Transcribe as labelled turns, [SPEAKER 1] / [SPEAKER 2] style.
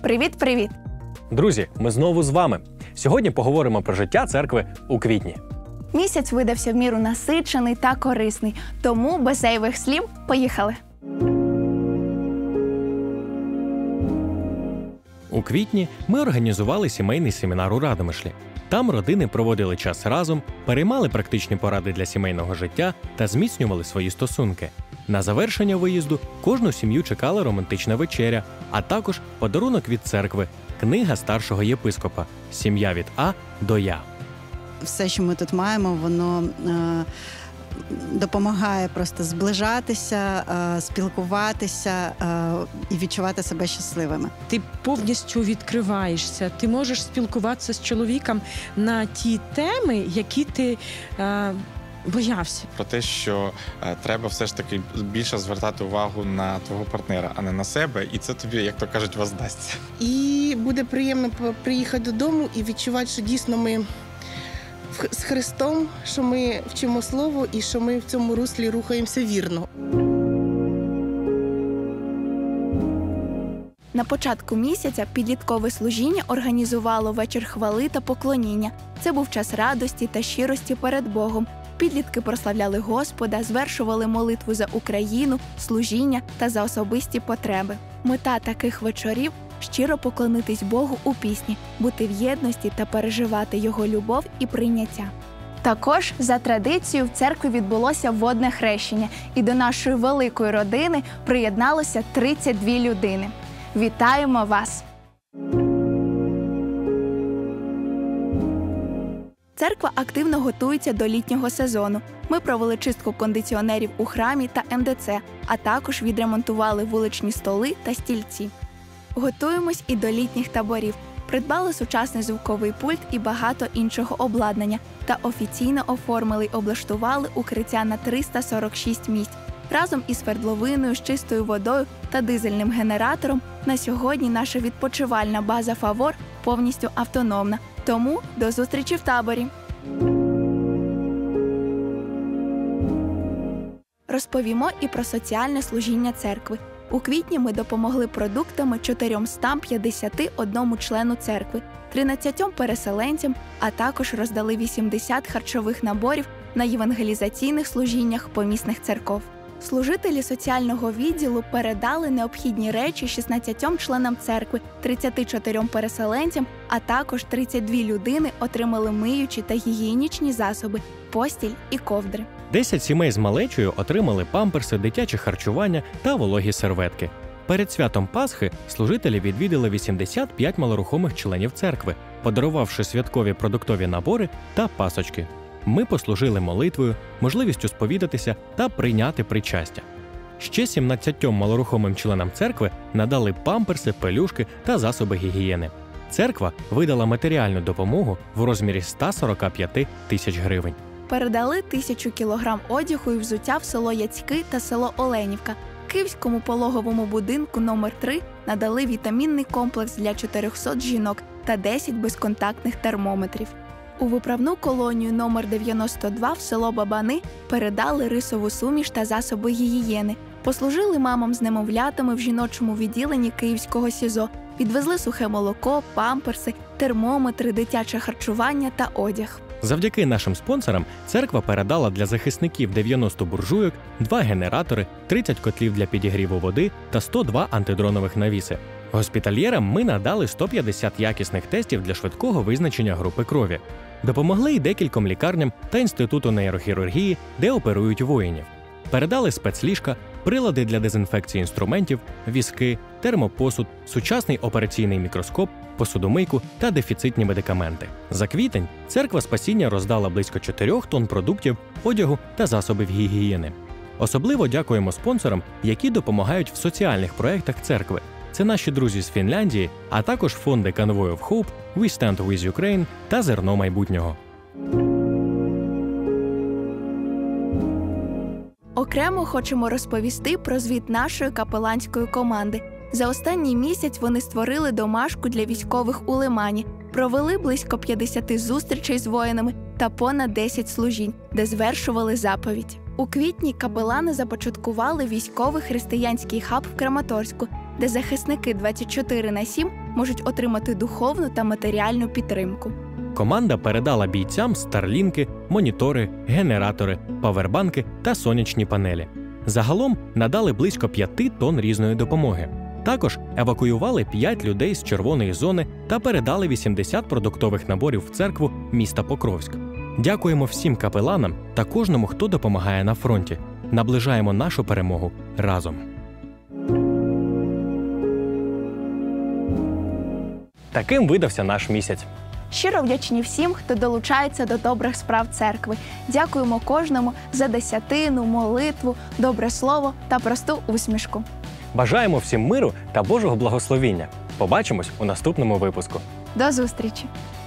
[SPEAKER 1] Привіт-привіт!
[SPEAKER 2] Друзі, ми знову з вами. Сьогодні поговоримо про життя церкви у квітні.
[SPEAKER 1] Місяць видався в міру насичений та корисний, тому без зайвих слів поїхали!
[SPEAKER 2] У квітні ми організували сімейний семінар у Радомишлі. Там родини проводили час разом, переймали практичні поради для сімейного життя та зміцнювали свої стосунки. На завершення виїзду кожну сім'ю чекала романтична вечеря, а також подарунок від церкви – книга старшого єпископа «Сім'я від А до Я».
[SPEAKER 3] Все, що ми тут маємо, воно допомагає просто зближатися, спілкуватися і відчувати себе щасливими.
[SPEAKER 4] Ти повністю відкриваєшся, ти можеш спілкуватися з чоловіком на ті теми, які ти боявся.
[SPEAKER 5] Про те, що треба все ж таки більше звертати увагу на твого партнера, а не на себе, і це тобі, як то кажуть, воздасться.
[SPEAKER 6] І буде приємно приїхати додому і відчувати, що дійсно ми з Христом, що ми вчимо Слово і що ми в цьому руслі рухаємося вірно.
[SPEAKER 1] На початку місяця підліткове служіння організувало вечір хвали та поклоніння. Це був час радості та щирості перед Богом. Підлітки прославляли Господа, звершували молитву за Україну, служіння та за особисті потреби. Мета таких вечорів – щиро поклонитись Богу у пісні, бути в єдності та переживати Його любов і прийняття. Також за традицією в церкві відбулося водне хрещення, і до нашої великої родини приєдналося 32 людини. Вітаємо вас! Церква активно готується до літнього сезону. Ми провели чистку кондиціонерів у храмі та МДЦ, а також відремонтували вуличні столи та стільці. Готуємось і до літніх таборів. Придбали сучасний звуковий пульт і багато іншого обладнання та офіційно оформили й облаштували укриття на 346 місць. Разом із свердловиною, з чистою водою та дизельним генератором на сьогодні наша відпочивальна база «Фавор» повністю автономна. Тому до зустрічі в таборі! Розповімо і про соціальне служіння церкви. У квітні ми допомогли продуктами 451 члену церкви, 13 переселенцям, а також роздали 80 харчових наборів на євангелізаційних служіннях помісних церков. Служителі соціального відділу передали необхідні речі 16 членам церкви, 34 переселенцям, а також 32 людини отримали миючі та гігієнічні засоби, постіль і ковдри.
[SPEAKER 2] 10 сімей з малечою отримали памперси, дитяче харчування та вологі серветки. Перед святом Пасхи служителі відвідали 85 малорухомих членів церкви, подарувавши святкові продуктові набори та пасочки. Ми послужили молитвою, можливістю сповідатися та прийняти причастя. Ще 17 малорухомим членам церкви надали памперси, пелюшки та засоби гігієни. Церква видала матеріальну допомогу в розмірі 145 тисяч гривень.
[SPEAKER 1] Передали 1000 кілограм одягу і взуття в село Яцьки та село Оленівка. Київському пологовому будинку номер 3 надали вітамінний комплекс для 400 жінок та 10 безконтактних термометрів. У виправну колонію номер 92 в село Бабани передали рисову суміш та засоби гігієни. Послужили мамам з немовлятами в жіночому відділенні Київського СІЗО. Відвезли сухе молоко, памперси, термометри, дитяче харчування та одяг.
[SPEAKER 2] Завдяки нашим спонсорам церква передала для захисників 90 буржуйок, 2 генератори, 30 котлів для підігріву води та 102 антидронових навіси. Госпітальєрам ми надали 150 якісних тестів для швидкого визначення групи крові. Допомогли й декільком лікарням та інституту нейрохірургії, де оперують воїнів. Передали спецліжка, прилади для дезінфекції інструментів, візки, термопосуд, сучасний операційний мікроскоп, посудомийку та дефіцитні медикаменти. За квітень церква Спасіння роздала близько 4 тонн продуктів, одягу та засобів гігієни. Особливо дякуємо спонсорам, які допомагають в соціальних проєктах церкви. Це наші друзі з Фінляндії, а також фонди Convoy of Hope, We Stand With Ukraine та Зерно майбутнього.
[SPEAKER 1] Окремо хочемо розповісти про звіт нашої капеланської команди. За останній місяць вони створили домашку для військових у Лимані, провели близько 50 зустрічей з воїнами та понад 10 служінь, де звершували заповідь. У квітні капелани започаткували військовий християнський хаб в Краматорську, де захисники 24/7 можуть отримати духовну та матеріальну підтримку.
[SPEAKER 2] Команда передала бійцям старлінки, монітори, генератори, павербанки та сонячні панелі. Загалом надали близько 5 тонн різної допомоги. Також евакуювали 5 людей з червоної зони та передали 80 продуктових наборів в церкву міста Покровськ. Дякуємо всім капеланам та кожному, хто допомагає на фронті. Наближаємо нашу перемогу разом. Таким видався наш місяць.
[SPEAKER 1] Щиро вдячні всім, хто долучається до добрих справ церкви. Дякуємо кожному за десятину, молитву, добре слово та просту усмішку.
[SPEAKER 2] Бажаємо всім миру та Божого благословіння. Побачимось у наступному випуску.
[SPEAKER 1] До зустрічі!